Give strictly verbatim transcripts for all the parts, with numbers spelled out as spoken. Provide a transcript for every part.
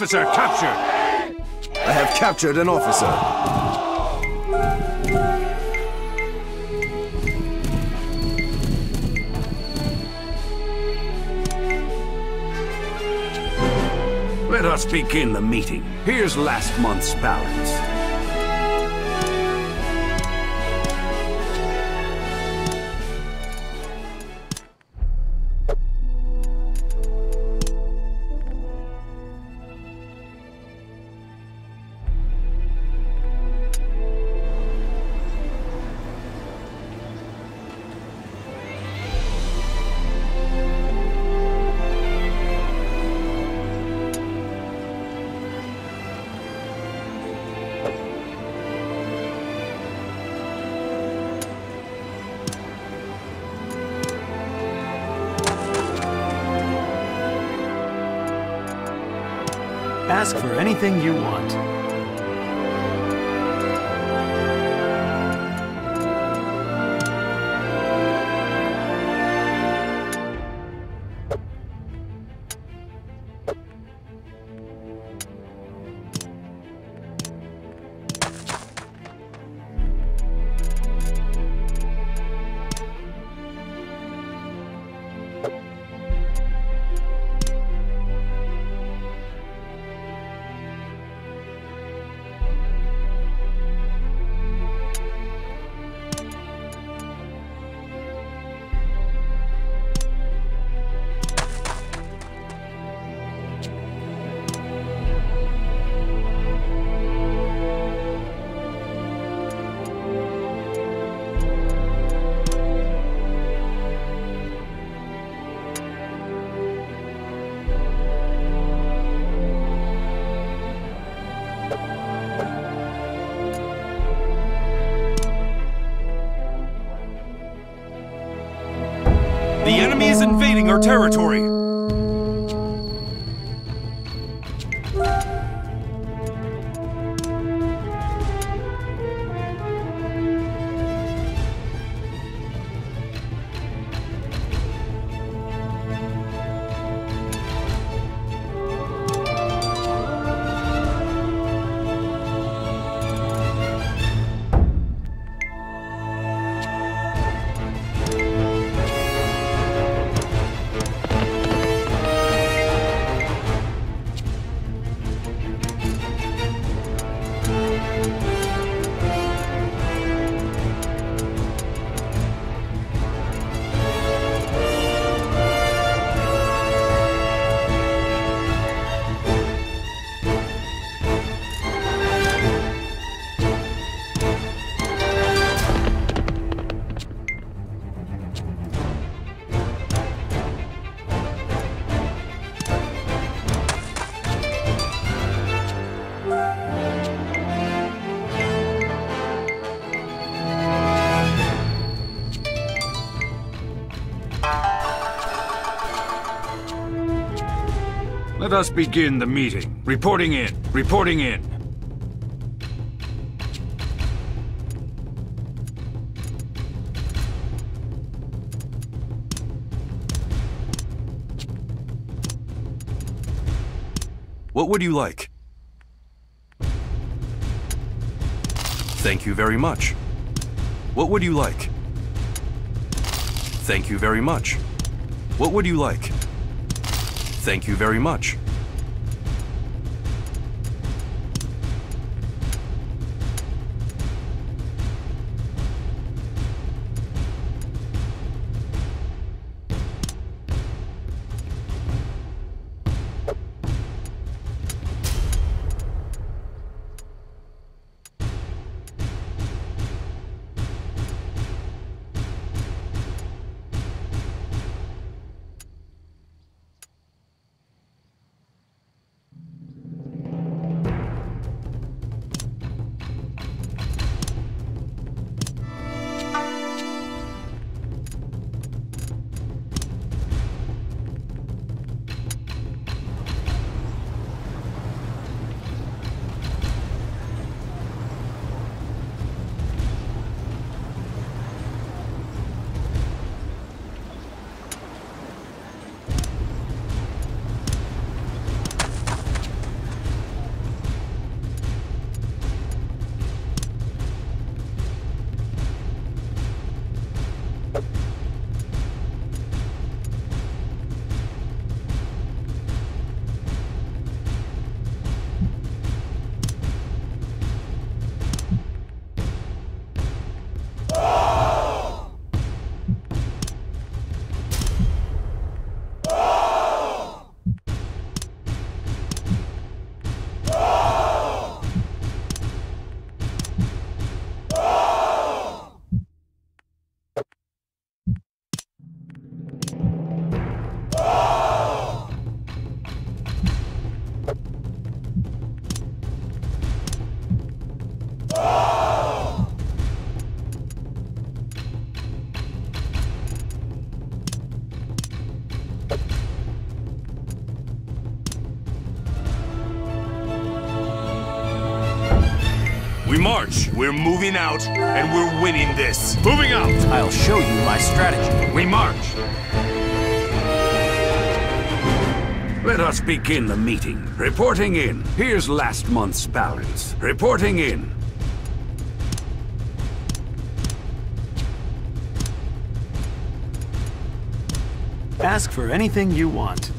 officer captured! I have captured an officer. Let us begin the meeting. Here's last month's balance. Ask for anything you want. The enemy is invading our territory! Let us begin the meeting. Reporting in. Reporting in. What would you like? Thank you very much. What would you like? Thank you very much. What would you like? Thank you very much. We march. We're moving out, and we're winning this. Moving out! I'll show you my strategy. We march. Let us begin the meeting. Reporting in. Here's last month's balance. Reporting in. Ask for anything you want.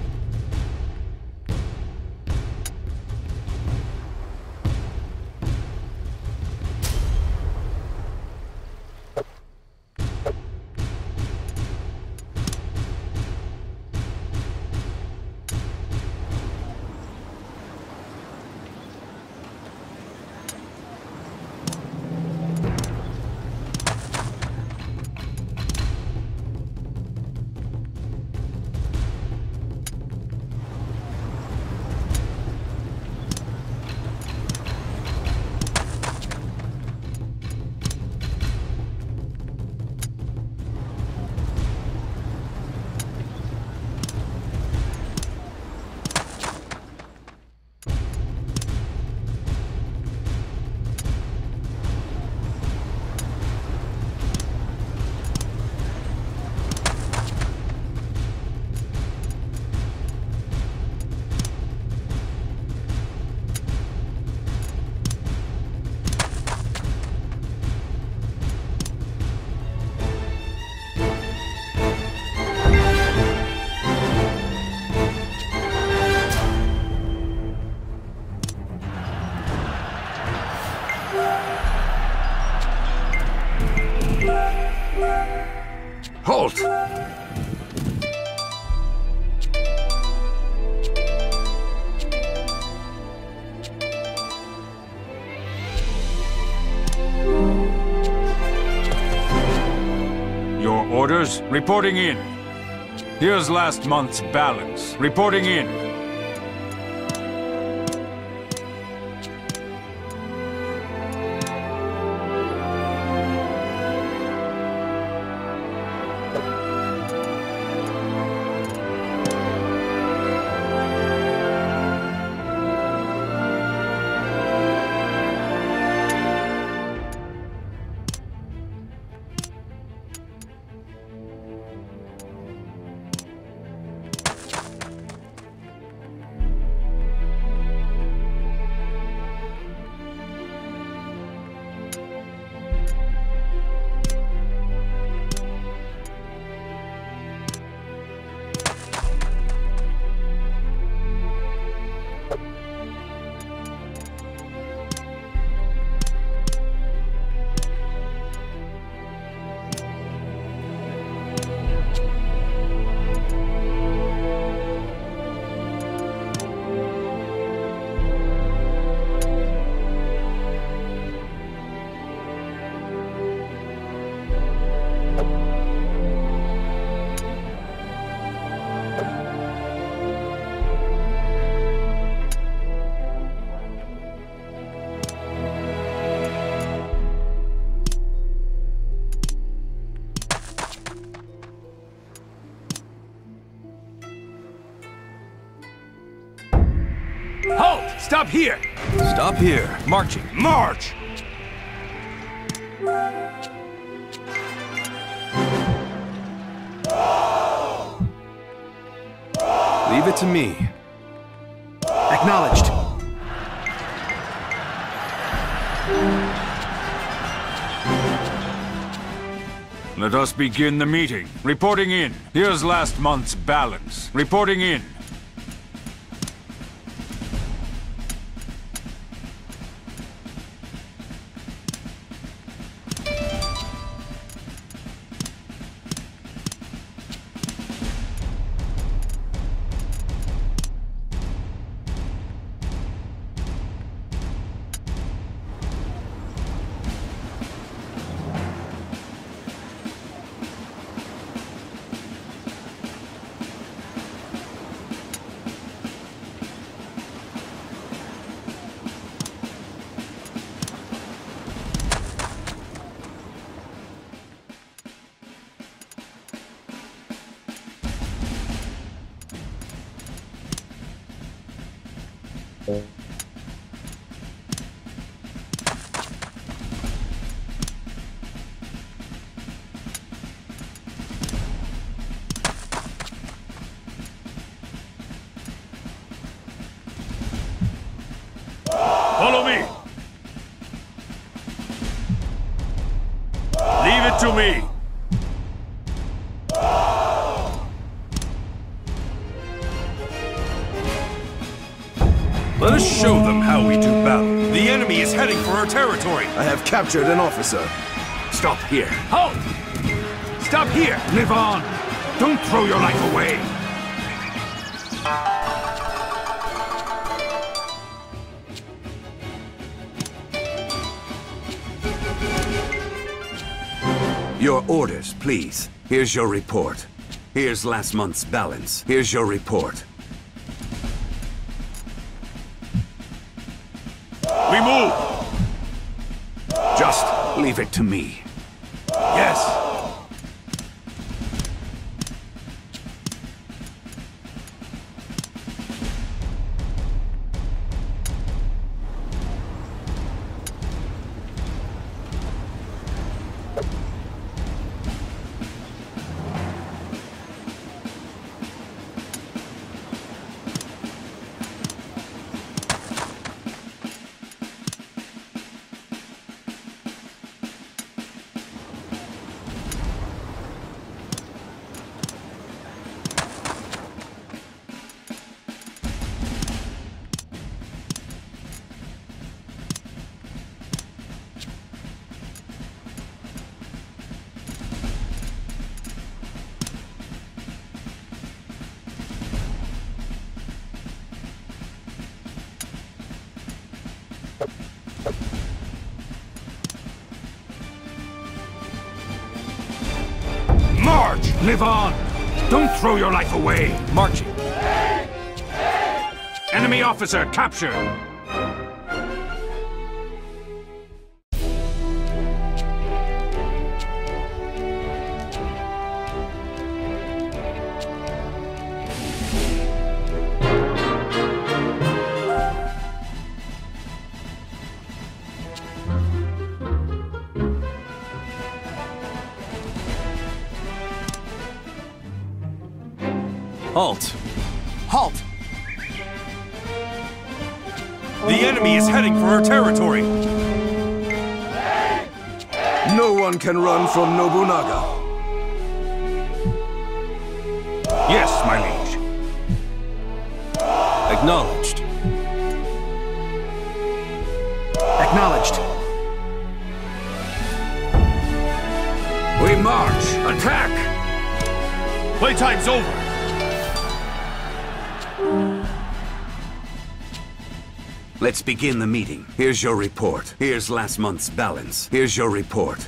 Halt! Your orders? Reporting in. Here's last month's balance. Reporting in. Halt! Stop here! Stop here. Marching. March! Leave it to me. Acknowledged. Let us begin the meeting. Reporting in. Here's last month's balance. Reporting in. it to me! Let us show them how we do battle. The enemy is heading for our territory! I have captured an officer. Stop here. Halt! Stop here! Live on! Don't throw your life away! Your orders, please. Here's your report. Here's last month's balance. Here's your report. We move! Just leave it to me. Yes! March! Live on! Don't throw your life away! Marching. Enemy officer captured! Halt! Halt! The enemy is heading for our territory! No one can run from Nobunaga. Yes, my liege. Acknowledged. Acknowledged. We march! Attack! Playtime's over! Let's begin the meeting. Here's your report. Here's last month's balance. Here's your report.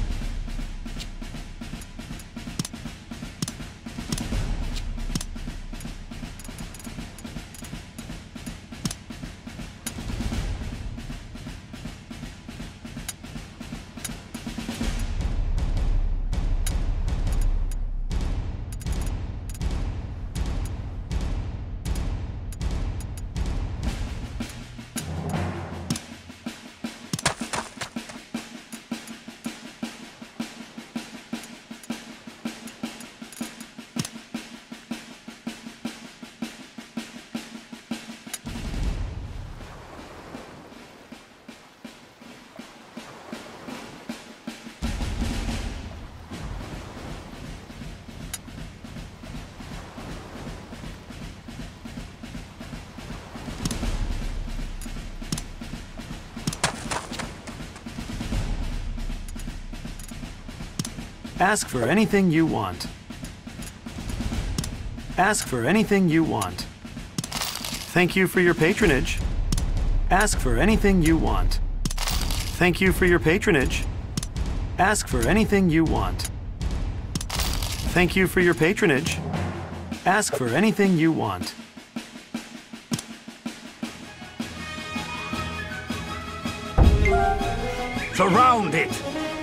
Ask for anything you want. Ask for anything you want. Thank you for your patronage. Ask for anything you want. Thank you for your patronage. Ask for anything you want. Thank you for your patronage. Ask for anything you want. Surround it!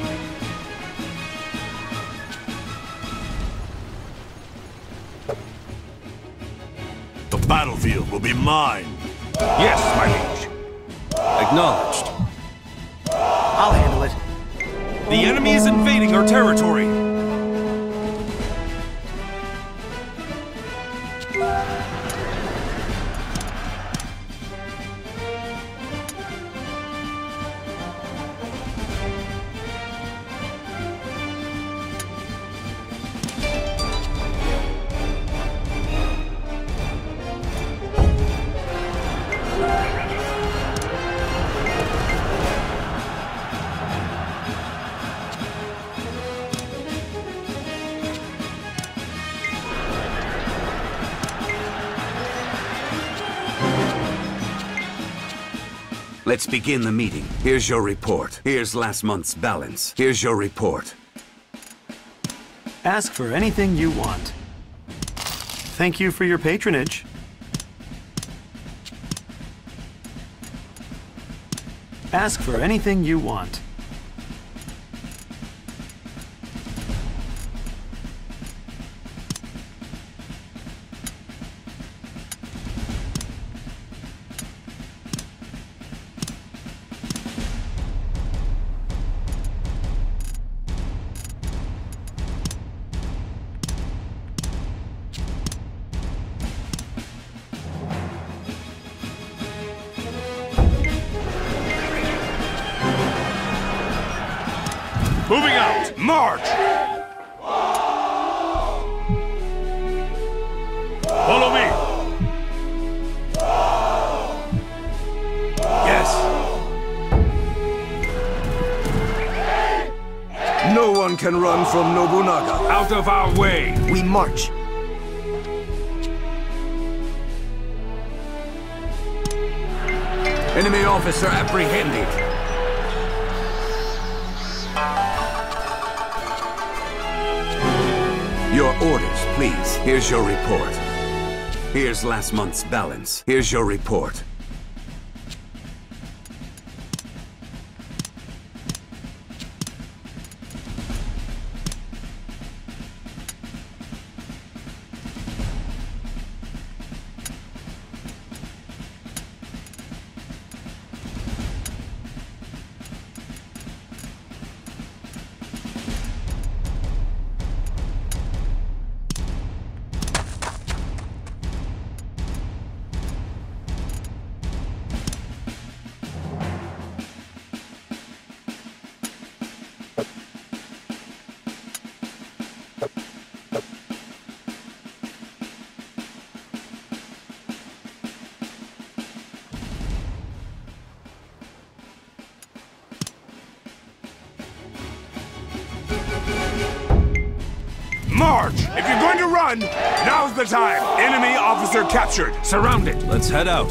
The battlefield will be mine! Yes, my liege. Acknowledged. I'll handle it. The enemy is invading our territory! Let's begin the meeting. Here's your report. Here's last month's balance. Here's your report. Ask for anything you want. Thank you for your patronage. Ask for anything you want. Moving out! March! Follow me! Yes. No one can run from Nobunaga. Out of our way. We march. Enemy officer apprehended. Your orders, please. Here's your report. Here's last month's balance. Here's your report. March! If you're going to run, now's the time! Enemy officer captured! Surrounded. Let's head out.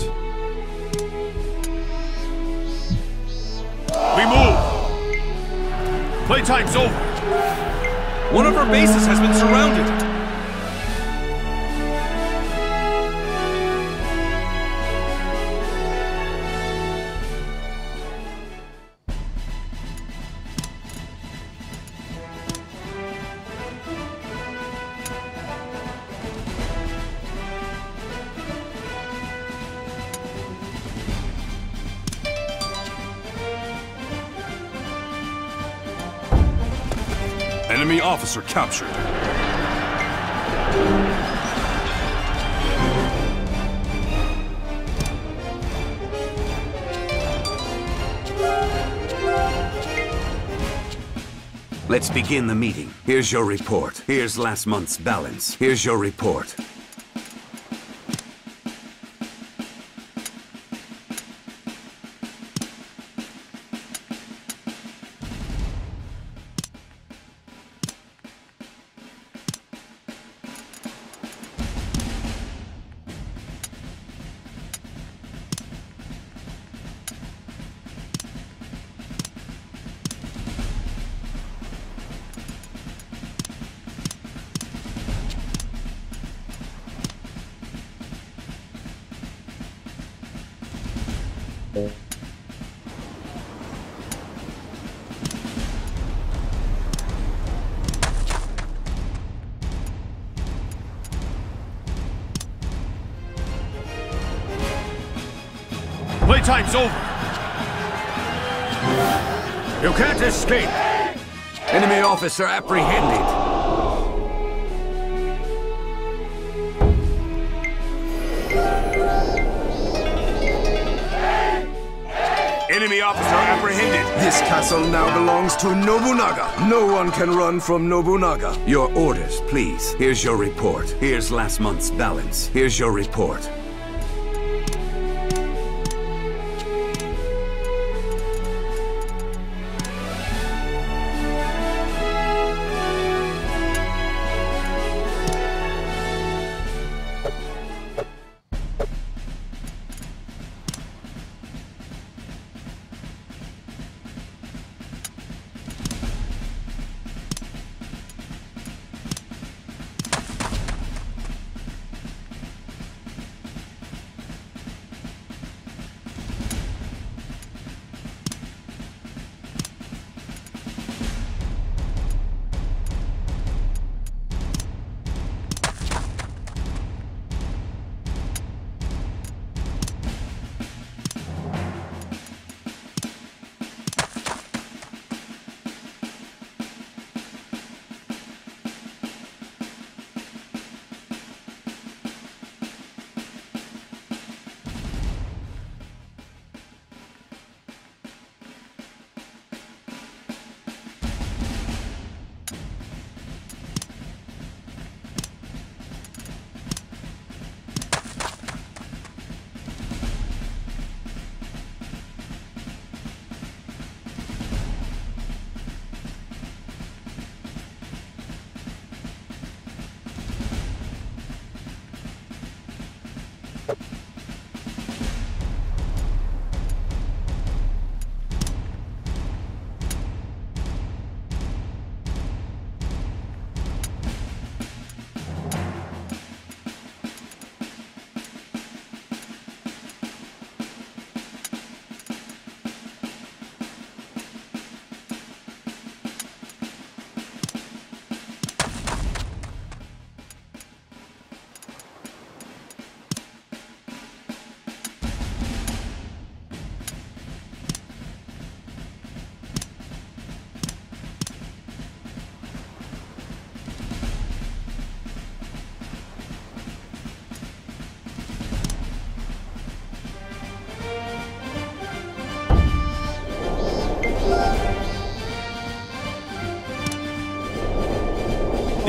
We move! Playtime's over! One of our bases has been surrounded. Enemy officer captured. Let's begin the meeting. Here's your report. Here's last month's balance. Here's your report. Playtime's over! You can't escape! Enemy officer apprehended! Enemy officer apprehended! This castle now belongs to Nobunaga. No one can run from Nobunaga. Your orders, please. Here's your report. Here's last month's balance. Here's your report.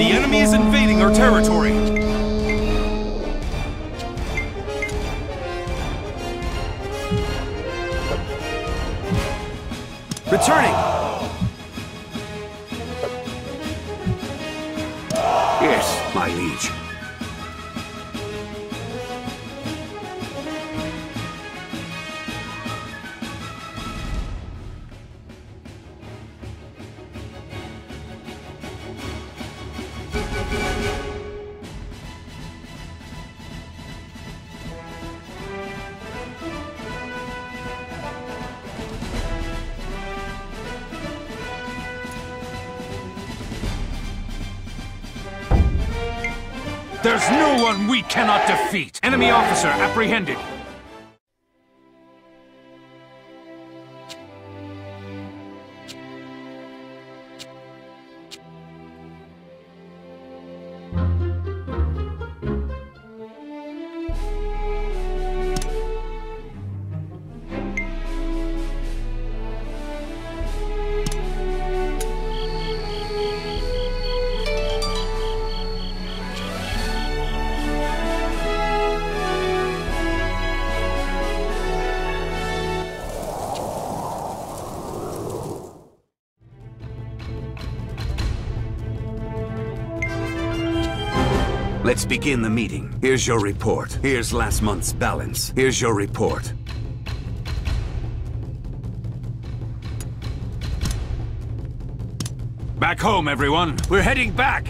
The enemy is invading our territory. Returning! Yes, my liege. There's no one we cannot defeat! Enemy officer apprehended! Let's begin the meeting. Here's your report. Here's last month's balance. Here's your report. Back home, everyone! We're heading back!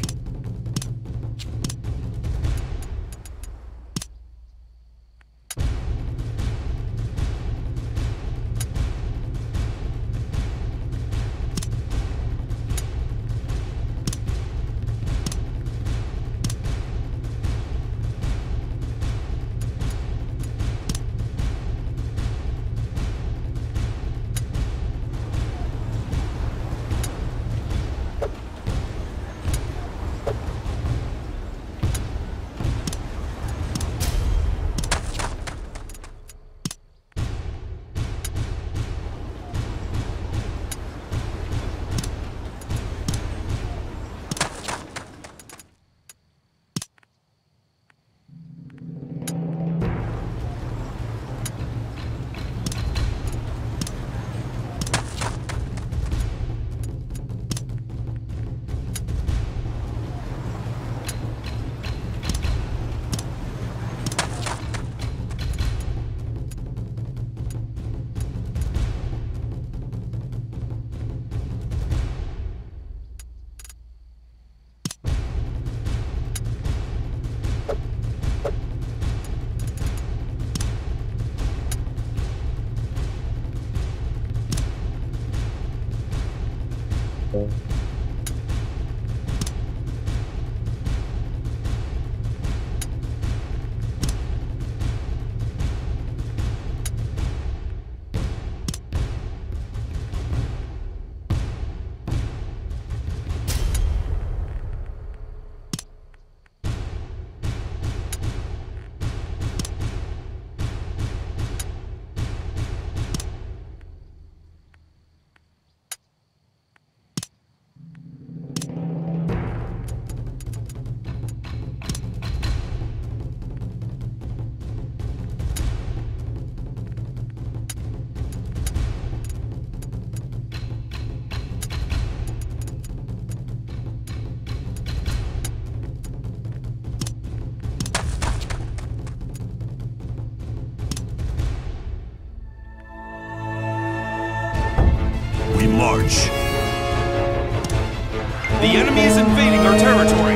March. The enemy is invading our territory.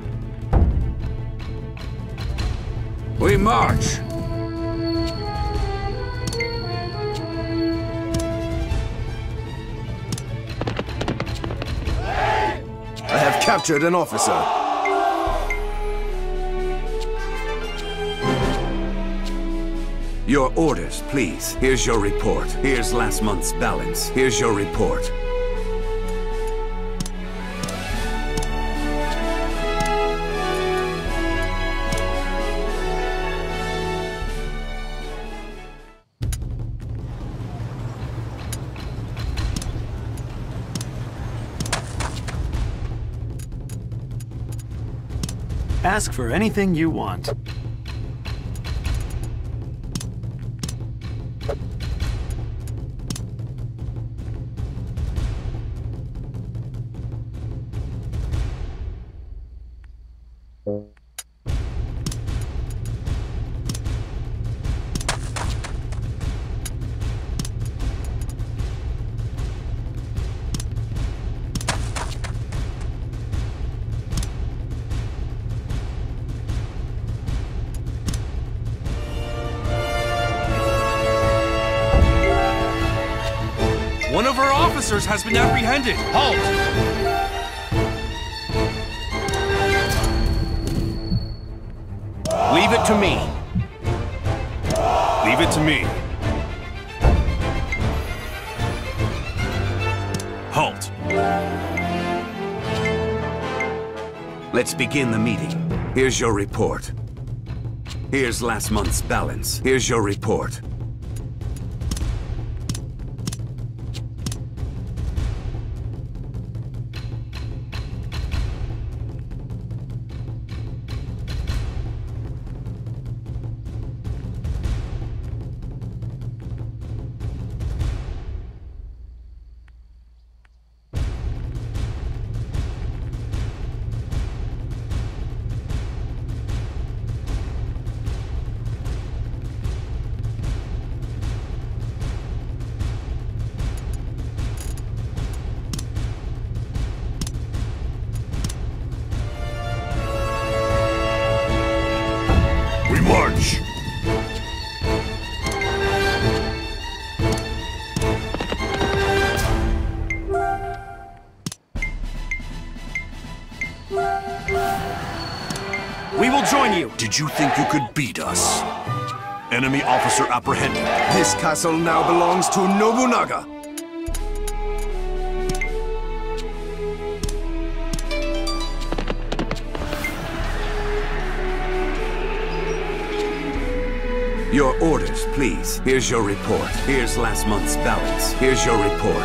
We march! captured an officer. Your orders, please. Here's your report. Here's last month's balance. Here's your report. Ask for anything you want. One of our officers has been apprehended. Halt! Leave it to me. Leave it to me. Halt. Let's begin the meeting. Here's your report. Here's last month's balance. Here's your report. March! We will join you. Did you think you could beat us? Enemy officer apprehended. This castle now belongs to Nobunaga. Your orders, please. Here's your report. Here's last month's balance. Here's your report.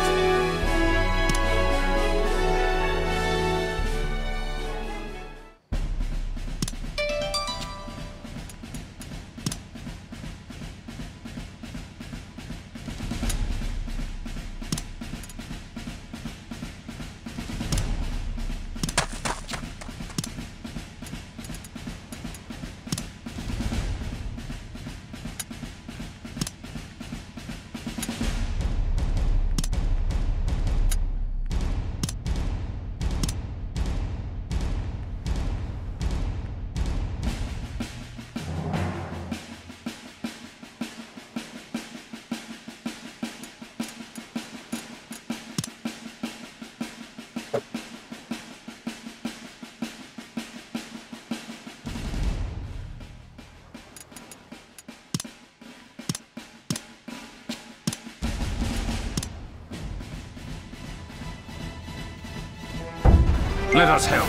Let us help.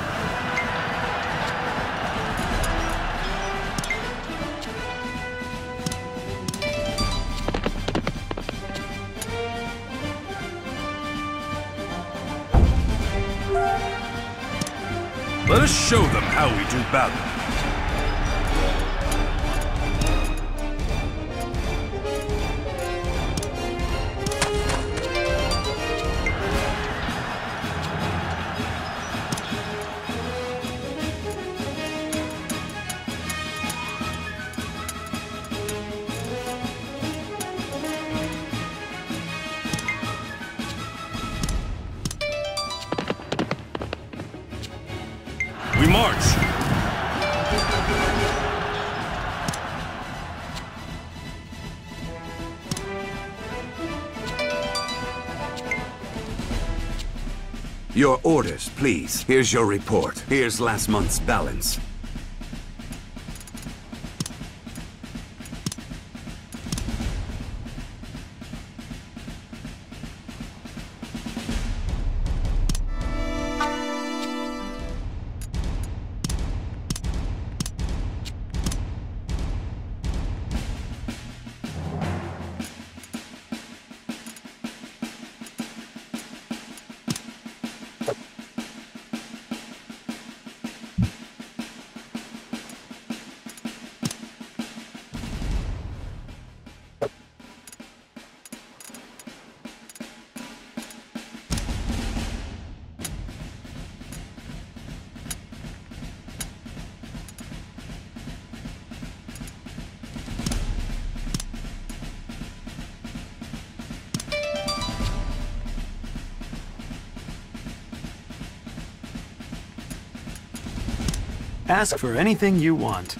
Let us show them how we do battle. We march! Your orders, please. Here's your report. Here's last month's balance. Ask for anything you want.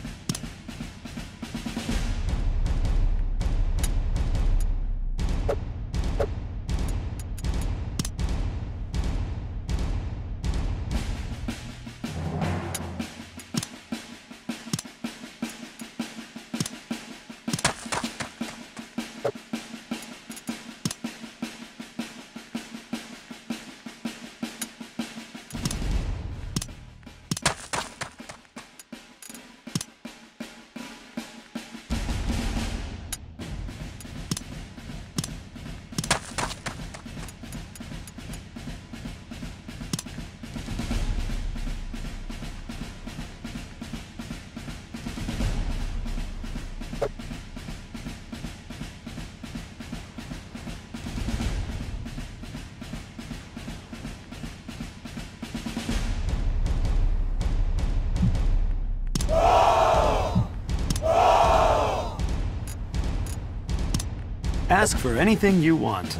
Ask for anything you want.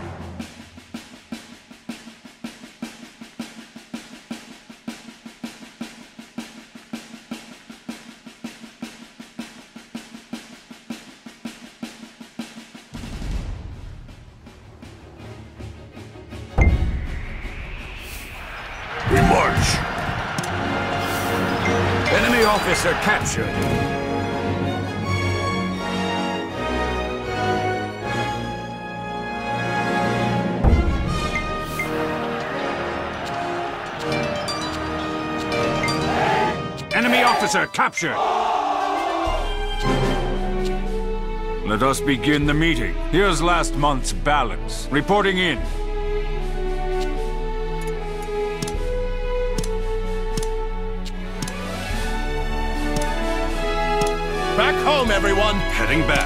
We march! Enemy officer captured. Enemy officer captured! Let us begin the meeting. Here's last month's balance. Reporting in. Back home, everyone! Heading back.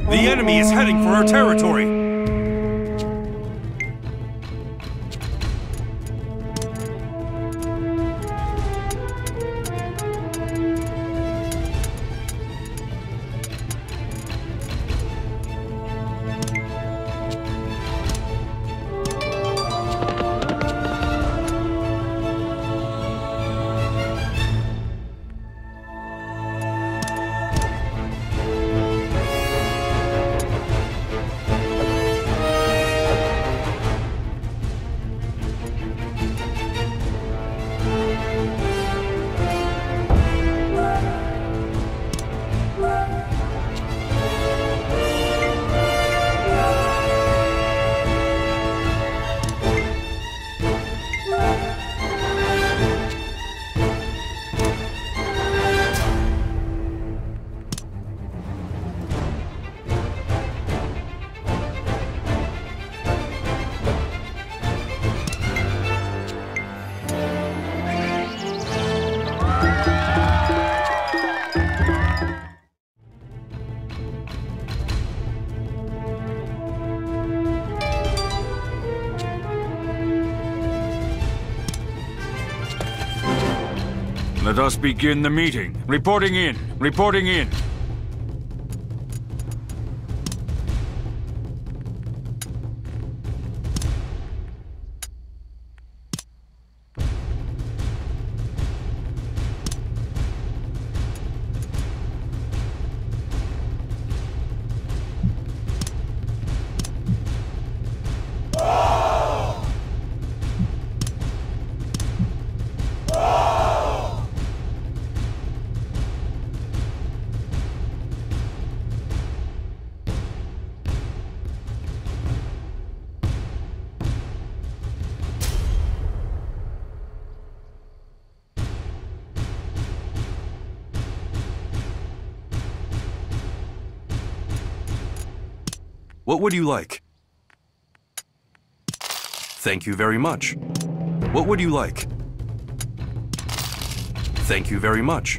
The enemy is heading for our territory. Let us begin the meeting. Reporting in. Reporting in. What would you like? Thank you very much. What would you like? Thank you very much.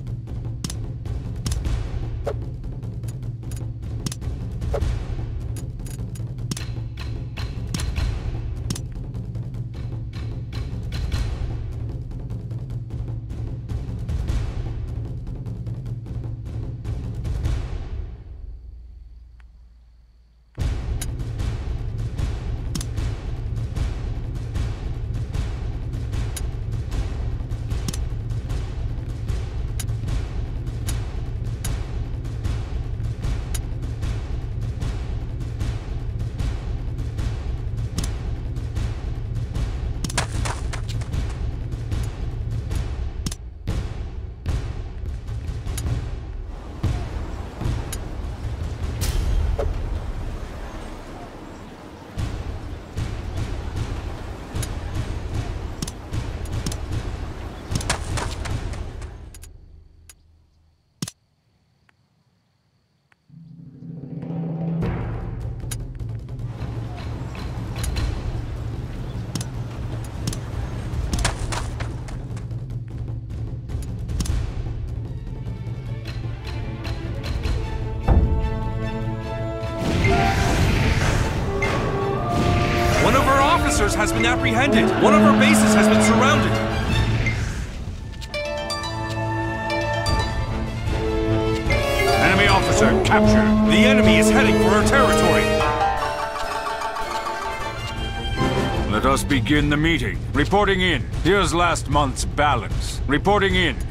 Has been apprehended. One of our bases has been surrounded. Enemy officer captured. The enemy is heading for our territory. Let us begin the meeting. Reporting in. Here's last month's balance. Reporting in.